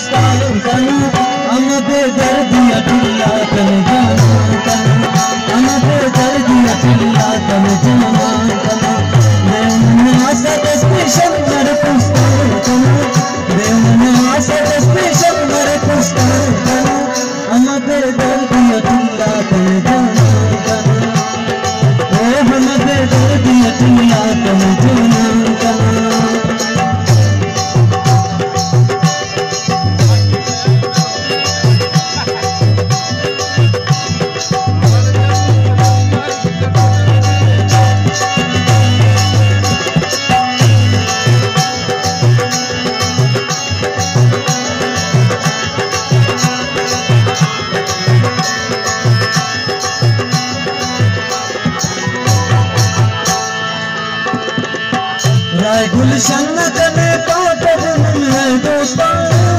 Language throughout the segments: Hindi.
कुस्तान कना हम बेदर्दी अटिल्ला कन जाना कना हम बेदर्दी अटिल्ला कन जाना कना देवना आसद स्पेशल मर कुस्तान कना देवना आसद स्पेशल मर कुस्तान कना हम बेदर्दी अटिल्ला कन जाना कना ओ हम बेदर्दी अटिल्ला कन जाना कना राय गुलशन कने पाप गुन है दोस्तां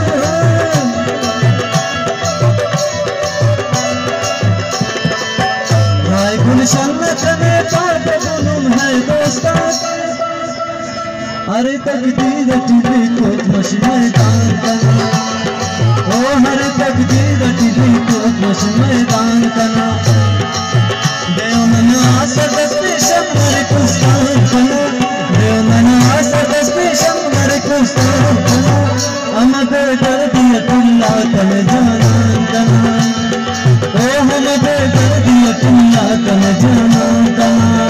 राय गुलशन कने पाप गुन है दोस्तां अरे तकदीर टिली को मश मैदान कना ओ हर तकदीर टिली को मश मैदान कना देवना आसद स्पेशल मर कुस्तान कना देवना आसद स्पेशल मर कुस्तान कना हम बेदर्दी अटिल्ला कन जाना कना ओ हम बेदर्दी अटिल्ला कन जाना कना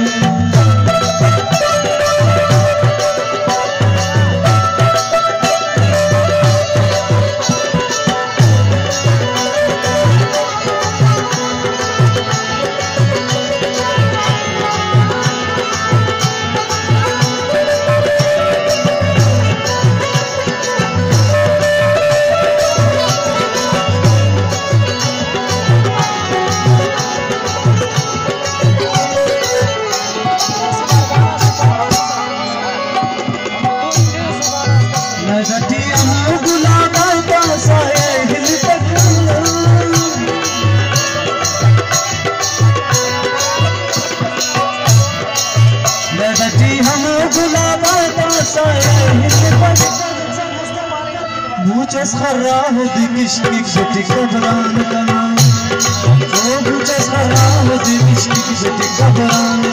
मुझे खराब दिश की छुट्टी घबरान कना ओ मुझे खराब दिश की छुट्टी घबरान